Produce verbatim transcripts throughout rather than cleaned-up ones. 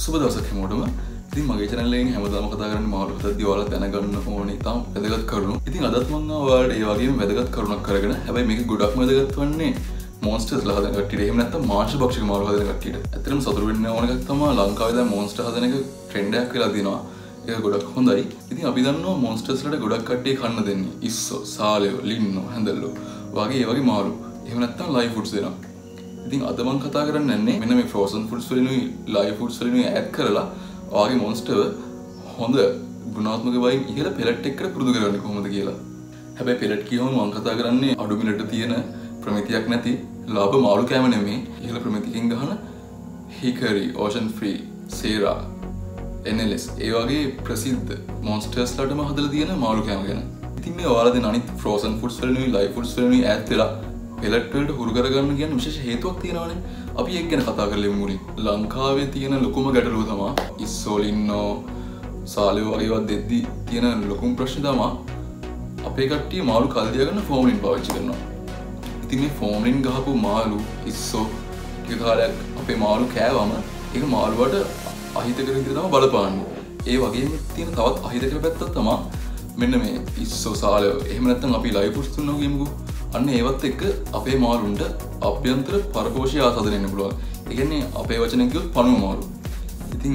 සුබ දවසක් හැමෝටම. ඉතින් මගේ channel එකෙන් හැමදාම කතා කරන්නේ මාළු හදද්දී ඔයාලා දැනගන්න ඕනේ තාම වැදගත් කරුණු. ඉතින් අදත් මම ඔයාලට ඒ වගේම වැදගත් කරුණක් කරගෙන හැබැයි මේක ගොඩක්ම වැදගත් වන්නේ monsters ලා හදන කට්ටියට. එහෙම නැත්නම් මාංශ භක්ෂක මාළු හදන කට්ටියට. ඇත්තටම සතුටු වෙන්න ඕන එකක් තමයි ලංකාවේ දැන් monster හදන එක trend එකක් වෙලා තියෙනවා. ඒක ගොඩක් හොඳයි. ඉතින් අපි දන්නවා monsters වලට ගොඩක් කට්ටිය කන්න දෙන්නේ ඉස්සෝ, සාලයෝ, ලින්නෝ, හැඳල්ලෝ වගේ ඒ වගේ මාළු. එහෙම නැත්නම් live foods දෙනවා. ඉතින් අද මම කතා කරන්න යන්නේ මෙන්න මේ frozen foods වලිනුයි live foods වලිනුයි add කරලා ඔයාගේ monster හොඳ ගුණාත්මක වයින් ඉහළ pellet එකකට පුරුදු කරගන්නේ කොහොමද කියලා. හැබැයි pellet කියවම මම කතා කරන්නේ අඩු මිලට තියෙන ප්‍රමිතියක් නැති ලාභ මාළු කෑම නෙමෙයි. ඉහළ ප්‍රමිතියකින් ගහන hickory, ocean free, sera, N L S ඒ වගේ ප්‍රසිද්ධ monsters වලටම හදලා තියෙන මාළු කෑම ගැන. ඉතින් මේ ඔයාලා දෙන අනිත් frozen foods වලිනුයි live foods වලිනුයි add වෙලා pellet වලට හුරු කරගන්න කියන විශේෂ හේතුවක් තියෙනවානේ. අපි ඒක ගැන කතා කරලා මුලින්. ලංකාවේ තියෙන ලොකුම ගැටලුව තමයි ඉස්සෝලින්නෝ සාලයෝ වගේ ඒවා දෙද්දි තියෙන ලොකුම ප්‍රශ්නේ තමයි අපේ කට්ටිය මාළු කල් තියාගන්න ෆෝර්මලින් පාවිච්චි කරනවා. ඉතින් මේ ෆෝර්මලින් ගහපු මාළු ඉස්සෝ ටික කාලයක් අපේ මාළු කෑවම ඒක මාළුවට අහිතකර විදිහට තමයි බලපාන්නේ. ඒ වගේම තියෙන තවත් අහිතකර පැත්තක් තමයි මෙන්න මේ ඉස්සෝ සාලයෝ. එහෙම නැත්නම් අපි ලයිව් ෆුඩ්ස් තුනක් ගියමුකෝ. අන්න ඒවත් එක්ක අපේ මාළුන්ට අභ්‍යන්තර පරපෝෂය ආසාදනය වෙන්න පුළුවන්. ඒ කියන්නේ අපේ වචනෙන් කිව්වොත් පණුව මාළු. ඉතින්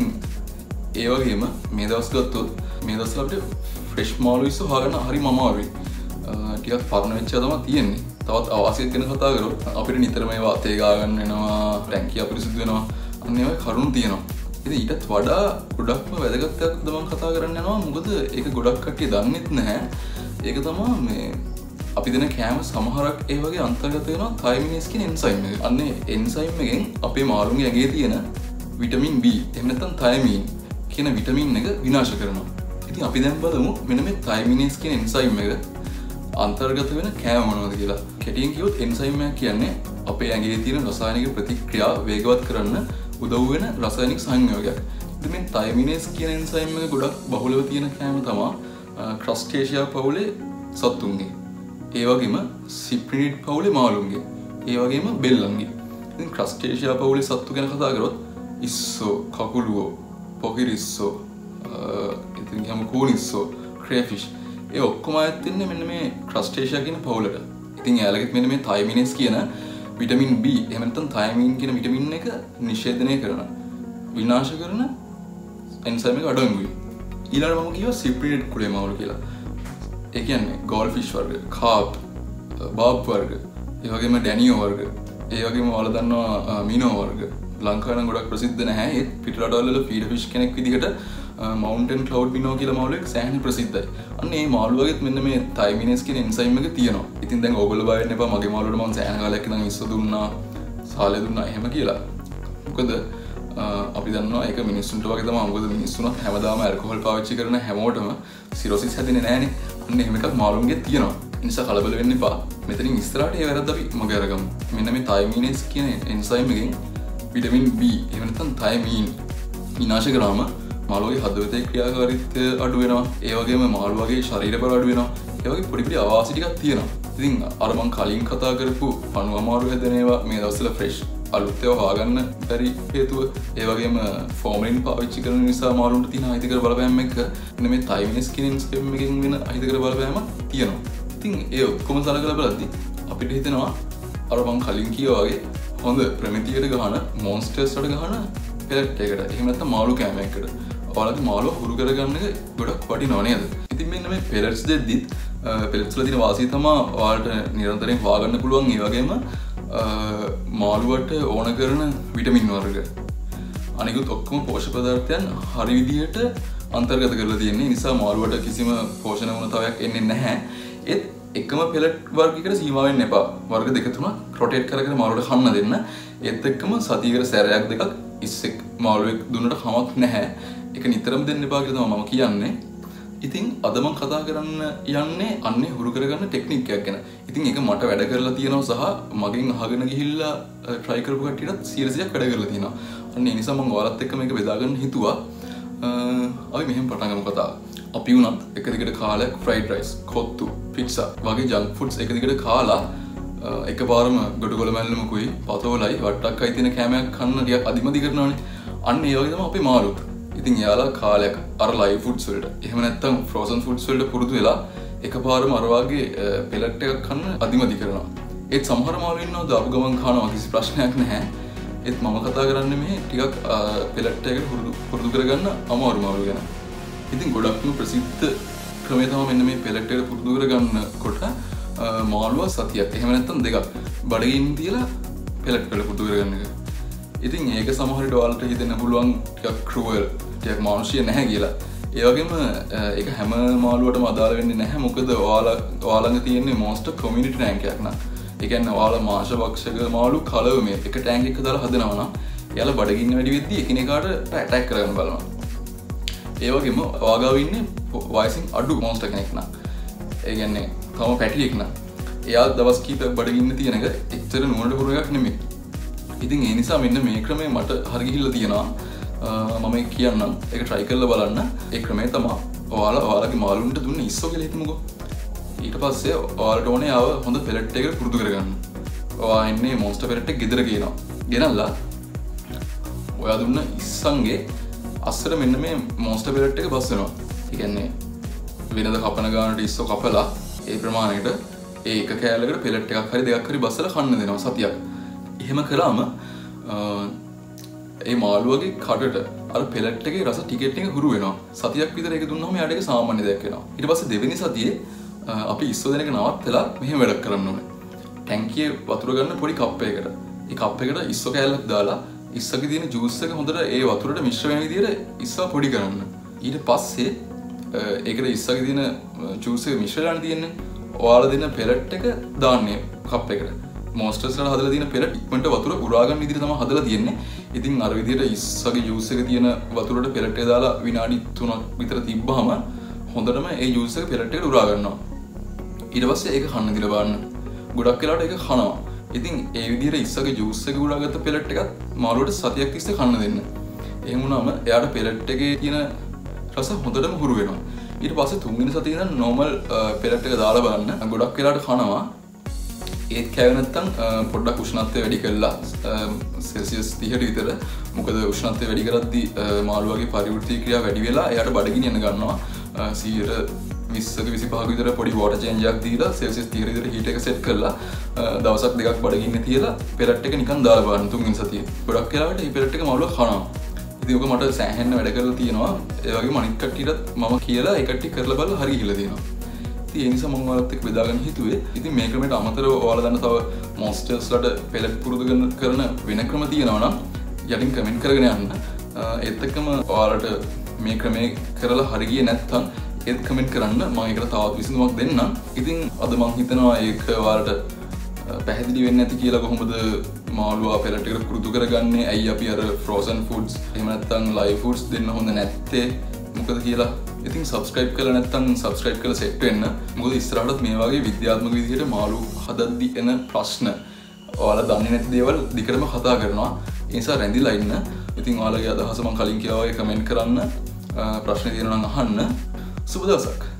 ඒ වගේම මේ දවස් ගත්තොත් මේ දවස්වල අපිට ෆ්‍රෙෂ් මාළු ඉස්සෝ හොයාගන්න හරිම අමාරුයි. ටිකක් පරණ වෙච්ච තමයි තියෙන්නේ. තවත් අවාසියක් ගැන කතා කරොත් අපිට නිතරම ඒවා අතේ ගා ගන්න වෙනවා, ටැංකිය අපිරිසිදු වෙනවා. අන්න ඒ වගේ කරුණු තියෙනවා. ඉතින් ඊටත් වඩා ගොඩක්ම වැදගත් එකක් මම කතා කරන්න යනවා. මොකද ඒක ගොඩක් කට්ටිය දන්නෙත් නැහැ. ඒක තමයි මේ අපි දෙන කෑම සමහරක් ඒ වගේ අන්තර්ගත වෙනවා thymines කියන එන්සයිම් එක. අන්නේ එන්සයිම් එකෙන් අපේ මාළුන්ගේ ඇඟේ තියෙන විටමින් B එහෙම නැත්නම් thymine කියන විටමින් එක විනාශ කරනවා. ඉතින් අපි දැන් බලමු මෙන්න මේ thymines කියන එන්සයිම් එක අන්තර්ගත වෙන කෑම මොනවද කියලා. කෙටියෙන් කිව්වොත් එන්සයිම් එක කියන්නේ අපේ ඇඟේ තියෙන රසායනික ප්‍රතික්‍රියා වේගවත් කරන්න උදව් වෙන රසායනික සංයෝගයක්. ඉතින් මේ thymines කියන එන්සයිම් එක ගොඩක් බහුලව තියෙන කෑම තමයි ක්‍රස්ටේෂියා පවුලේ සත්තුන්ගේ. ඒ වගේම සිප්‍රිනිඩ් පවුලේ මාළුන්ගේ. ඒ වගේම බෙල්ලන්ගේ. ඉතින් ක්‍රස්ටේෂියා පවුලේ සත්තු ගැන කතා කරොත් ඉස්සෝ, කකුලුවෝ, පොකිරිස්සෝ, ඉතින් ගියාම කූනිස්සෝ, ක්‍රේෆිෂ් ඒ ඔක්කොම අයත් වෙන්නේ මෙන්න මේ ක්‍රස්ටේෂියා කියන පවුලට. ඉතින් එයාලගෙත් මෙන්න මේ thymines කියන විටමින් B එහෙම නැත්නම් thymine කියන විටමින් එක නිෂේධනය කරන විනාශ කරන එන්සයිම් එක අඩංගුයි. ඊළඟට මම කියවා සිප්‍රිනිඩ් කුලේ මාළු කියලා. ඒ කියන්නේ ගෝල්ෆිෂ් වර්ග, කාප්, බාබ් වර්ග, ඒ වගේම ඩැනියෝ වර්ග, ඒ වගේම ඔයාලා දන්නවා මිනෝ වර්ග. ලංකාවේ නම් ගොඩක් ප්‍රසිද්ධ නැහැ. ඒත් පිට රටවල් වල ෆීඩ් ෆිෂ් කෙනෙක් විදිහට මවුන්ටන් ක්ලවුඩ් මිනෝ කියලා මාළුවෙක් සෑහෙන ප්‍රසිද්ධයි. අන්න ඒ මාළු වගේත් මෙන්න මේ thymines කියන එන්සයිම් එක තියෙනවා. ඉතින් දැන් ඕගොල්ලෝ බය වෙන්න එපා මගේ මාළුවට මම සෑහෙන කාලයක් ඉඳන් ඉස්ස දුන්නා, සාලේ දුන්නා එහෙම කියලා. මොකද අපි දන්නවා ඒක මිනිස්සුන්ට වගේ තමයි. මොකද මිනිස්සුන්ට හැමදාම ඇල්කොහොල් පාවිච්චි කරන හැමෝටම සිරොසිස් හැදෙන්නේ නැහනේ. අන්න එහෙම එකක් මාළුන්ගේ තියෙනවා. ඒ නිසා කලබල වෙන්න එපා. මෙතනින් ඉස්සරහට ඒ වැරද්ද අපි මග අරගමු. මෙන්න මේ thymines කියන එන්සයිම් එකෙන් විටමින් B එහෙම නැත්නම් thymine විනාශ කරාම මාළුගේ හදවතේ ක්‍රියාකාරීත්වය අඩු වෙනවා. ඒ වගේම මාළුවගේ ශරීර බල අඩු වෙනවා. ඒ වගේ පොඩි පොඩි අවාසි ටිකක් තියෙනවා. ඉතින් අර මං කලින් කතා කරපු පණුව අමාරු හැදෙන ඒවා මේ දවස්වල ෆ්‍රෙෂ් අලුත් ඒවා හොයාගන්න බැරි හේතුව ඒ වගේම ෆෝර්මලින් පාවිච්චි කරන නිසා මාළුන්ට තියෙන අහිතකර බලපෑම් එක්ක මේ thymines කියන එන්සයිම් එකෙන් වෙන අහිතකර බලපෑමක් තියෙනවා. ඉතින් ඒ ඔක්කොම සලකලා බලද්දි අපිට හිතෙනවා අර මං කලින් කිව්වා වගේ හොඳ ප්‍රමිතියට ගහන monsters වලට ගහන pellet එකකට එහෙම නැත්නම් මාළු කෑම එකකට ඔයාලගේ මාළුව හුරු කරගන්න එක ගොඩක් වටිනවා නේද? ඉතින් මෙන්න මේ pellets දෙද්දිත් pellets වල තියෙන වාසිය තමයි ඔයාලට නිරන්තරයෙන් හොයාගන්න පුළුවන්. ඒ වගේම මාළුවට ඕන කරන විටමින් වර්ග අනිකුත් ඔක්කොම පෝෂක පදාර්ථයන් හරි විදිහට අන්තර්ගත කරලා තියෙන්නේ. නිසා මාළුවට කිසිම පෝෂණ වුණතාවයක් එන්නේ නැහැ. ඒත් එකම pellet වර්ගයකට සීමා වෙන්න එපා. වර්ග දෙක තුනක් රොටේට් කර කර මාළුවට කන්න දෙන්න. ඒත් එක්කම සතියකට සැරයක් දෙකක් ඉස්සෙක් මාළුවෙක් දුන්නට කමක් නැහැ. ඒක නිතරම දෙන්න එපා කියලා තමයි මම කියන්නේ. ඉතින් අද මම කතා කරන්න යන්නේ අන්නේ හුරු කරගන්න ටෙක්නික් එකක් ගැන. ඉතින් ඒක මට වැඩ කරලා තියෙනවා සහ මගෙන් අහගෙන ගිහිල්ලා try කරපු කට්ටියටත් සීරියස්ලියක් වැඩ කරලා තියෙනවා. අන්න ඒ නිසා මම ඔයාලත් එක්ක මේක බෙදා ගන්න හිතුවා. අපි මෙහෙම පටන් ගමු කතාව. අපි උනත් එක දිගට කාලයක් fried rice, කොත්තු, pizza වගේ junk foods එක දිගට කාලා එකපාරම ගොඩගොළ මැල්ලමකුයි පතෝලයි වට්ටක්කයි තියෙන කෑමයක් කන්න ටිකක් අදිමදි කරනවානේ. අන්න ඒ වගේ තමයි අපේ මාළුත්. ඉතින් එයාලා කාලයක් අර ලයිව් ෆුඩ්ස් වලට එහෙම නැත්නම් ෆ්‍රෝසන් ෆුඩ්ස් වලට පුරුදු වෙලා එකපාරම අර වගේ පෙලට් එකක් කන්න අදිමදි කරනවා. ඒත් සමහර මාළු ඉන්නවා දාපු ගමන් කනවා කිසි ප්‍රශ්නයක් නැහැ. ඒත් මම කතා කරන්නේ මේ ටිකක් පෙලට් එකකට පුරුදු පුරුදු කරගන්න අමාරු මාළු ගැන. ඉතින් ගොඩක්ම ප්‍රසිද්ධ ක්‍රමය තමයි මෙන්න මේ පෙලට් එකට පුරුදු කරගන්නකොට මාළුවා සතියක් එහෙම නැත්නම් දෙකක් බඩගින්න තියලා පෙලට් වල පුරුදු කරගන්න එක. ඉතින් ඒක සමහර විට ඔයාලට හිතෙන්න පුළුවන් ටිකක් ක්‍රූවල් ටිකක් මානුෂිය නැහැ කියලා. ඒ වගේම ඒක හැම මාළුවටම අදාළ වෙන්නේ නැහැ. මොකද ඔයාලා ඔයාලඟ තියෙන්නේ මොන්ස්ටර් කමියුනිටි ටැංක් එකක් නා. ඒ කියන්නේ ඔයාලා මාංශ භක්ෂක මාළු කලව මේ එක ටැංක් එකක දාලා හදනවා නම් එයාලා බඩගින්න වැඩි වෙද්දී එකිනෙකාට ඇටැක් කරගන්න බලනවා. ඒ වගේම ඔයාගාව ඉන්නේ වයසින් අඩු මොන්ස්ටර් කෙනෙක් නා. ඒ කියන්නේ තම පැටියෙක් නා. එයා දවස් කීපයක් බඩගින්න තියෙන එක එච්චර නුවණට පුරු එකක් නෙමෙයි. ඉතින් ඒ නිසා මෙන්න මේ ක්‍රමය මට හරි ගිහිල්ලා තියෙනවා. මම කියන්නම් ඒක try කරලා බලන්න. ඒ ක්‍රමය තමයි ඔයාලා ඔයාලගේ මාළුන්ට දුන්නේ ඉස්සෝ කියලා හිතමුකෝ. ඊට පස්සේ ඔයාලට ඕනේ ආව හොඳ පෙලට් එකකට පුරුදු කරගන්න. ඔයා ඉන්නේ මොන්ස්ටර් පෙලට් එක ගෙදර ගේනවා. ගෙනල්ලා ඔයා දුන්න ඉස්සන්ගේ අස්සර මෙන්න මේ මොන්ස්ටර් පෙලට් එක බස් වෙනවා. ඒ කියන්නේ වෙනද කපන ගානට ඉස්සෝ කපලා ඒ ප්‍රමාණයට ඒ එක කෑල්ලකට පෙලට් එකක් හරි දෙකක් හරි බස්සලා කන්න දෙනවා සතියක්. එහෙම කරාම ඒ මාළුවගේ කටට අර පෙලට් එකේ රස ටිකට් එක හුරු වෙනවා. සතියක් විතර ඒක දුන්නාම එයාට ඒක සාමාන්‍ය දෙයක් වෙනවා. ඊට පස්සේ දෙවෙනි සතියේ අපි ඉස්සෝ දෙනක නවත්තලා මෙහෙම වැඩක් කරන්න ඕනේ. ටැංකියේ වතුර ගන්න පොඩි කප් එකකට. ඒ කප් එකට ඉස්සෝ කෑල්ලක් දාලා ඉස්සගේ තියෙන ජූස් එක හොඳට ඒ වතුරට මිශ්‍ර වෙන විදිහට ඉස්සෝ පොඩි කරන්න. ඊට පස්සේ ඒකට ඉස්සගේ තියෙන ජූස් එක මිශ්‍ර කරලා තියෙන්නේ. ඔයාලා දෙන පෙලට් එක දාන්නේ කප් එකට. මොන්ස්ටර්ස් වල හදලා තියෙන පෙලට් ඉක්මනට වතුර උරා ගන්න විදිහට තමයි හදලා තියෙන්නේ. ඉතින් අර විදිහට ඉස්සගේ ජූස් එක තියෙන වතුරට පෙලට් එක දාලා විනාඩි තුනක් විතර තිබ්බහම හොඳටම ඒ ජූස් එක පෙලට් එකට උරා ගන්නවා. ඊට පස්සේ ඒක කන්න දිලා බලන්න. ගොඩක් වෙලාවට ඒක කනවා. ඉතින් ඒ විදිහට ඉස්සගේ ජූස් එක උරාගත්ත පෙලට් එකත් මාළුවට සතියක් තිස්සේ කන්න දෙන්න. එහෙම වුණාම එයාට පෙලට් එකේ තියෙන රස හොඳටම හුරු වෙනවා. ඊට පස්සේ තුන්වෙනි සතියේ ඉඳන් normal පෙලට් එක දාලා බලන්න. ගොඩක් වෙලාවට කනවා. ඒත් කෑවේ නැත්තම් පොඩ්ඩක් උෂ්ණත්වය වැඩි කළා සෙල්සියස් තිහට විතර. මොකද උෂ්ණත්වය වැඩි කරද්දී මාළුවාගේ පරිවෘත්තීය ක්‍රියා වැඩි වෙලා එයාට බඩගිනි යන ගන්නවා. සියයට විස්සක විසිපහක විතර පොඩි වෝටර් චේන්ජ් එකක් දීලා සෙල්සියස් තිහට විතර හීට් එක සෙට් කරලා දවසක් දෙකක් බඩගින්න තියලා පෙලට් එක නිකන් දාලා බලන්න තුන්වෙනි සතියේ. ගොඩක් වෙලාවට මේ පෙලට් එක මාළුවා කනවා. ඉතින් ඔක මට සෑහෙන්න වැඩ කරලා තියෙනවා. ඒ වගේම අනිත් කට්ටියටත් මම කියලා ඒ කට්ටිය කරලා බලලා හරි ගිහලා තියෙනවා. ඉතින් ඒ නිසා මම ඔයාලත් එක්ක බෙදාගන්න හිතුවේ. ඉතින් මේ ක්‍රමයට අමතරව ඔයාලා දන්න තව මොන්ස්ටර්ස් වලට පෙලට් පුරුදු කරන වෙන ක්‍රම තියෙනවා නම් යටින් කමෙන්ට් කරගෙන යන්න. ඒත් එක්කම ඔයාලට මේ ක්‍රමේ කරලා හරි ගියේ නැත්නම් ඒත් කමෙන්ට් කරන්න. මම ඒකට තවත් විසඳුමක් දෙන්නම්. ඉතින් අද මම හිතනවා ඒක ඔයාලට පැහැදිලි වෙන්නේ නැති කියලා කොහොමද මාළුවා පෙලට් එකට පුරුදු කරගන්නේ? ඇයි අපි අර ෆ්‍රෝසන් ෆුඩ්ස් එහෙම නැත්නම් ලයිව් ෆුඩ්ස් දෙන්න හොඳ නැත්තේ? මොකද කියලා. ඉතින් සබස්ක්‍රයිබ් කරලා නැත්නම් සබස්ක්‍රයිබ් කරලා සෙට් වෙන්න. මොකද ඉස්සරහටත් මේ වගේ විද්‍යාත්මක විදිහට මාළු හදද්දි එන ප්‍රශ්න ඔයාලා දන්නේ නැති දේවල් දිගටම කතා කරනවා. ඒ නිසා රැඳිලා ඉන්න. ඉතින් ඔයාලගේ අදහස මම කලින් කිව්වා වගේ කමෙන්ට් කරන්න. ප්‍රශ්න තියෙනවා නම් අහන්න. සුබ දවසක්.